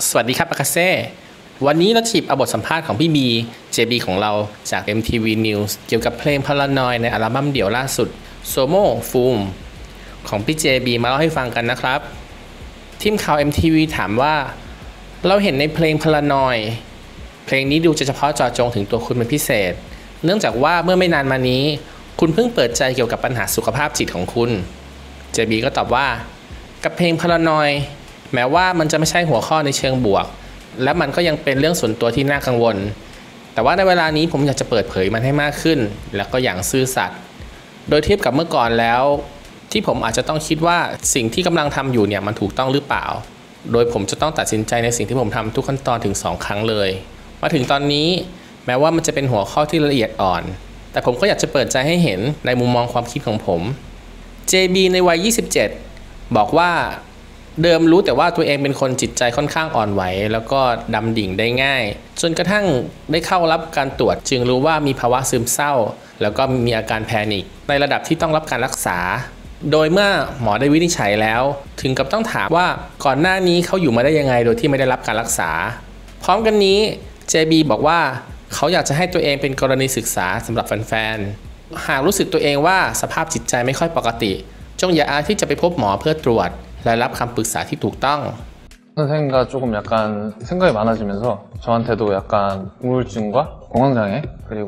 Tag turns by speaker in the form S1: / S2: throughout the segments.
S1: สวัสดีครับอากาเซ่วันนี้เราหยิบเอาบทสัมภาษณ์ของพี่บี JB ของเราจาก MTV News เกี่ยวกับเพลง Paranoid ในอัลบั้มเดี่ยวล่าสุด Somo Foom ของพี่ JB มาเล่าให้ฟังกันนะครับทีมข่าว MTV ถามว่าเราเห็นในเพลง Paranoid เพลงนี้ดูจะเฉพาะเจาะจงถึงตัวคุณเป็นพิเศษเนื่องจากว่าเมื่อไม่นานมานี้คุณเพิ่งเปิดใจเกี่ยวกับปัญหาสุขภาพจิตของคุณ JB ก็ตอบว่ากับเพลง Paranoid แม้ว่ามันจะไม่ใช่หัวข้อในเชิงบวกและมันก็ยังเป็นเรื่องส่วนตัวที่น่ากังวลแต่ว่าในเวลานี้ผมอยากจะเปิดเผยมันให้มากขึ้นและก็อย่างซื่อสัตย์โดยเทียบกับเมื่อก่อนแล้วที่ผมอาจจะต้องคิดว่าสิ่งที่กำลังทำอยู่เนี่ยมันถูกต้องหรือเปล่าโดยผมจะต้องตัดสินใจในสิ่งที่ผมทำทุกขั้นตอนถึง2 ครั้งเลยมาถึงตอนนี้แม้ว่ามันจะเป็นหัวข้อที่ละเอียดอ่อนแต่ผมก็อยากจะเปิดใจให้เห็นในมุมมองความคิดของผม JB ในวัย27บอกว่าเดิมรู้แต่ว่าตัวเองเป็นคนจิตใจค่อนข้างอ่อนไหวแล้วก็ดำดิ่งได้ง่ายจนกระทั่งได้เข้ารับการตรวจจึงรู้ว่ามีภาวะซึมเศร้าแล้วก็มีอาการแพนิคในระดับที่ต้องรับการรักษาโดยเมื่อหมอได้วินิจฉัยแล้วถึงกับต้องถามว่าก่อนหน้านี้เขาอยู่มาได้ยังไงโดยที่ไม่ได้รับการรักษาพร้อมกันนี้ JB บอกว่าเขาอยากจะให้ตัวเองเป็นกรณีศึกษาสำหรับแฟนๆหากรู้สึกตัวเองว่าสภาพจิตใจไม่ค่อยปกติจงอย่าอาที่จะไปพบหมอเพื่อตรวจและรับคำปรึกษาที่ถูกต้อง
S2: 선생님과 조금 약간 생각이 많아지면서 저한테도 약간 우울증과 공황장애 그리고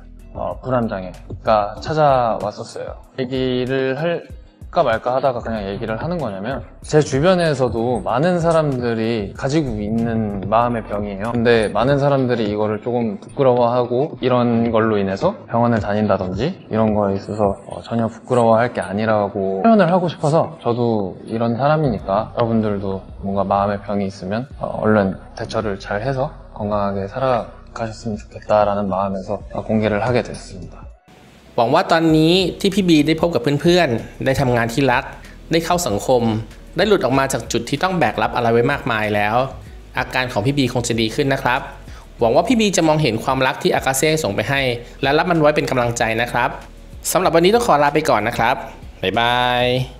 S2: 불안장애가 찾아왔었어요. 얘기를 할까 말까 하다가 그냥 얘기를 하는 거냐면 제 주변에서도 많은 사람들이 가지고 있는 마음의 병이에요. 근데 많은 사람들이 이거를 조금 부끄러워하고 이런 걸로 인해서 병원을 다닌다든지 이런 거에 있어서 전혀 부끄러워할 게 아니라고 표현을 하고 싶어서 저도 이런 사람이니까 여러분들도 뭔가 마음의 병이 있으면 얼른 대처를 잘 해서 건강하게 살아가셨으면 좋겠다라는 마음에서 공개를 하게 됐습니다.
S1: หวังว่าตอนนี้ที่พี่บีได้พบกับเพื่อนๆได้ทำงานที่รักได้เข้าสังคมได้หลุดออกมาจากจุดที่ต้องแบกรับอะไรไว้มากมายแล้วอาการของพี่บีคงจะดีขึ้นนะครับหวังว่าพี่บีจะมองเห็นความรักที่อากาเซ่ส่งไปให้และรับมันไว้เป็นกำลังใจนะครับสำหรับวันนี้ต้องขอลาไปก่อนนะครับบ๊ายบาย